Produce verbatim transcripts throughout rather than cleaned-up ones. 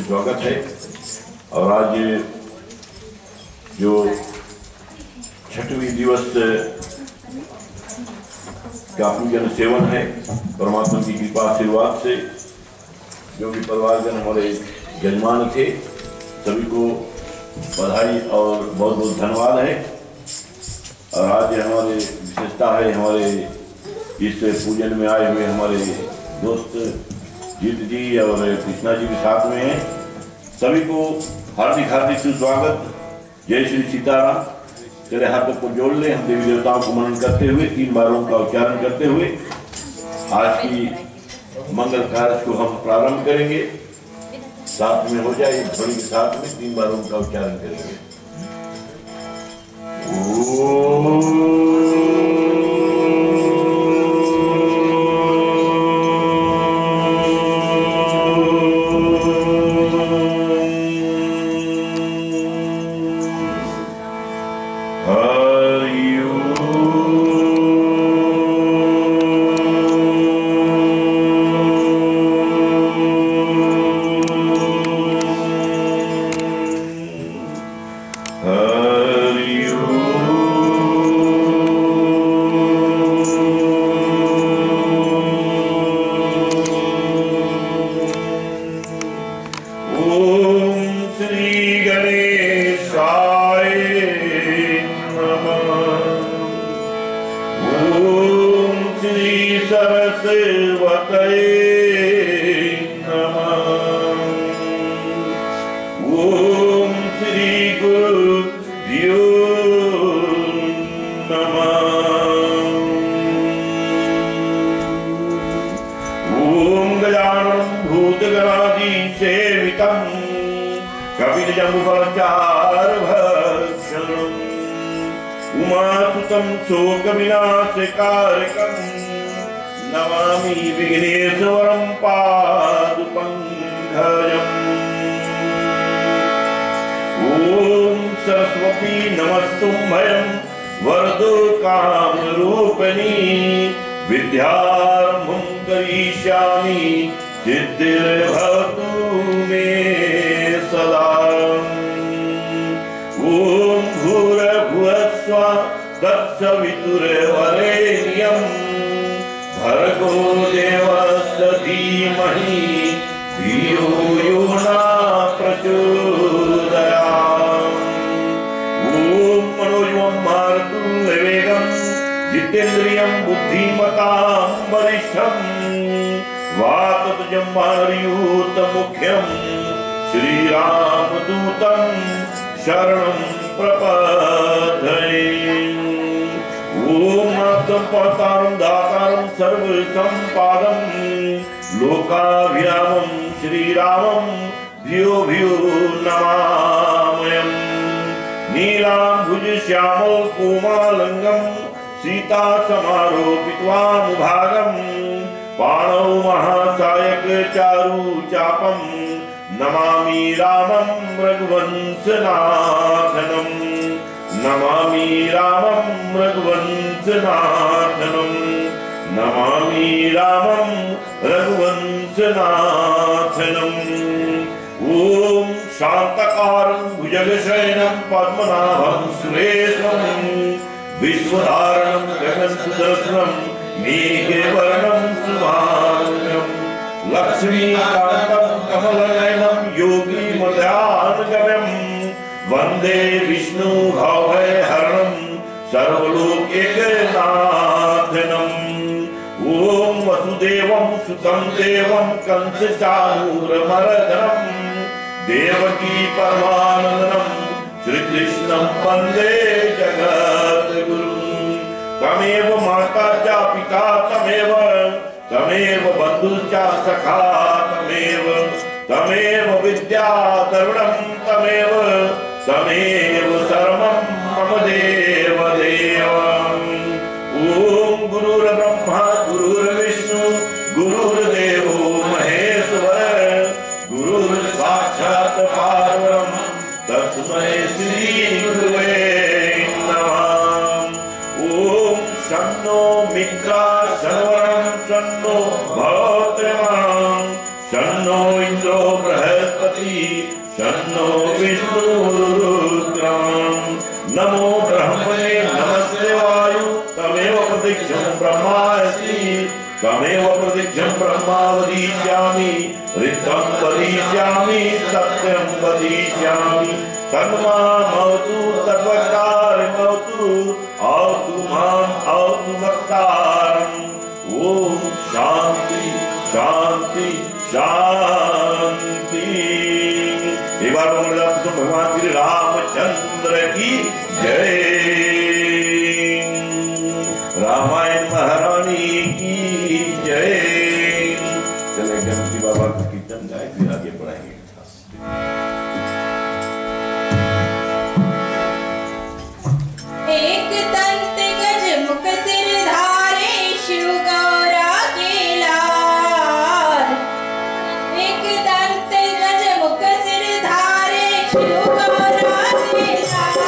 स्वागत है। और आज जो छठवीं दिवस का पूजन सेवन है, परमात्मा की कृपा आशीर्वाद से जो भी परिवारजन हमारे यजमान थे सभी को बधाई और बहुत बहुत धन्यवाद है। और आज हमारे विशेषता है, हमारे इस पूजन में आए हुए हमारे दोस्त जीत जी और कृष्णा जी के साथ में हैं। सभी को हार्दिक हार्दिक सुस्वागत। जय श्री सीताराम। चले हाथों को जोड़ ले, हम देवी देवताओं को मनन करते हुए तीन बारों का उच्चारण करते हुए आज की मंगल कार्य को हम प्रारंभ करेंगे। साथ में हो जाए, ध्वनि के साथ में तीन बारों का उच्चारण करेंगे। ओम उमासुतं शोकविनाशकारकं नमामि विघ्नेश्वरं पादुपङ्कजम्। ॐ सरस्वती नमस्तुभ्यं वरदो कामरूपिणी विद्यारम्भं करिष्यामि सिद्धिर्भवतु मे सदा। ॐ भूर्भुवः स्वः तत्सवितुर्वरेण्यं भर्गो देवस्य धीमहि धियो यो न प्रचोदयात्। ॐ मनोजवं मारुतं विवेकं जितेन्द्रियं बुद्धिमतां वरिष्ठं वातत्वजं मारुतमुख्यं श्रीरामदूतं शरणं प्रपद्ये। ओम आत्मपतारं दातारं सर्वसंपादं लोकाभिरामं श्रीरामं धियो धियो नमाम्यहम्। नीलाम्बुज श्यामल कोमलांगं सीता समारोपित्वानुभागं पाणौ महासायक चारु चापं नमामि रामं रघुवंशनाथनं। नमामि रामं रघुवंशनाथनं। नमामि रामं रघुवंशनाथनं। ॐ शान्तकारं भुजगशयनं पद्मनाभं सुरेशं विश्वधारणं गगनसुदर्शनं मेघवर्णं शुभांगं लक्ष्मीकान्तं कमलनयनं योगिमध्याह्नगम्यं वन्दे विष्णु भवभयहरणं सर्वलोकैकनाथनं। ॐ वसुदेवं सुतं देवं कंसचाणूरमर्दनं देवकी परमानन्दं श्रीकृष्णं वन्दे जगद्गुरुं। तमेव माता च पिता तमेव तमेव बन्धुश्च सखा तमेव तमेव विद्या तरुणं तमेव तमेव सर्वं मम देव देव। ॐ गुरुर्ब्रह्मा गुरुर्विष्णु गुरुर्देवो महेश्वर गुरुर्साक्षात् परब्रह्म तस्मै श्री गुरुवे नमः। ॐ शन्नो मित्राः शर्वणं शन्नो भवत्र्यमां शन्नो इंद्रो बृहस्पति नित्यं ब्रह्मा वदिष्यामि ऋतं वदिष्यामि सत्यं वदिष्यामि तन्मामवतु तद्वक्तारमवतु अवतु माम् अवतु वक्तारम्। ओम शांति शांति शांति। एक बार बोल तो भगवान श्री रामचंद्र की जय। रामायण महारानी की जय। चले गणपति बाबा का कीर्तन गाए फिर आगे बढ़ाएंगे। एक दंत गज मुख सिर धारे शिव गौरा के लाल। एक दंत गज मुख सिर धारे शिव गौरा के लाल।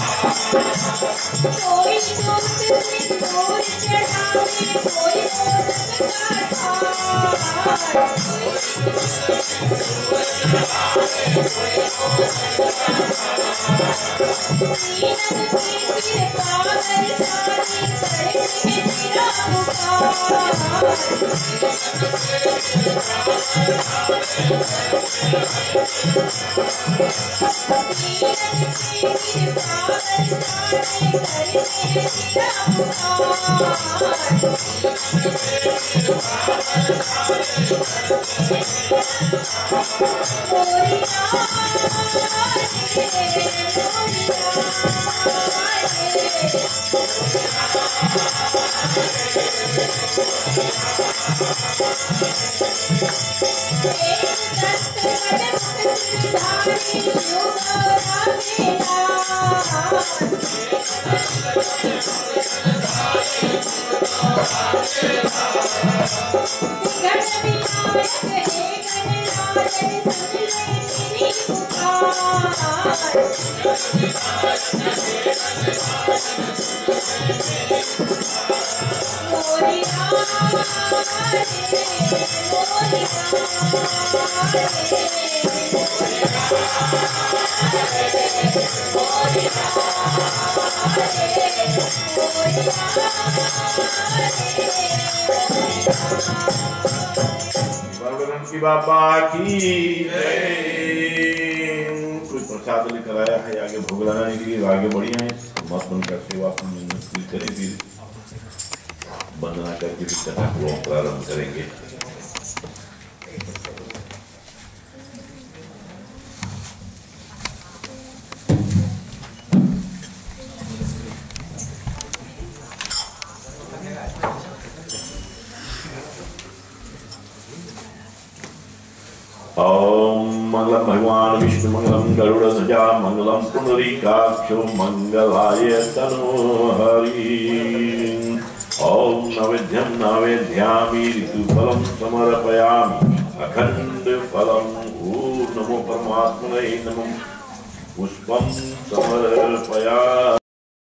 कोई की बाबा की कुछ प्रसाद लेकर आया है आगे भोग लगाने के लिए, आगे बढ़िया है मत बनकर सेवा करें, फिर वंदना करके फिर कथा को प्रारंभ करेंगे। ओम मंगलम भगवान विष्णु मंगलम गरुड़ ध्वजा मंगलम पुंडरीकाक्षो मंगलाय तनोहरि। ओम नैवेद्यम नैवेद्यामि ऋतुफलं समर्पयामि अखंड फलम। ओम नमो परमात्मने नमः पुष्पं समर्पयामि।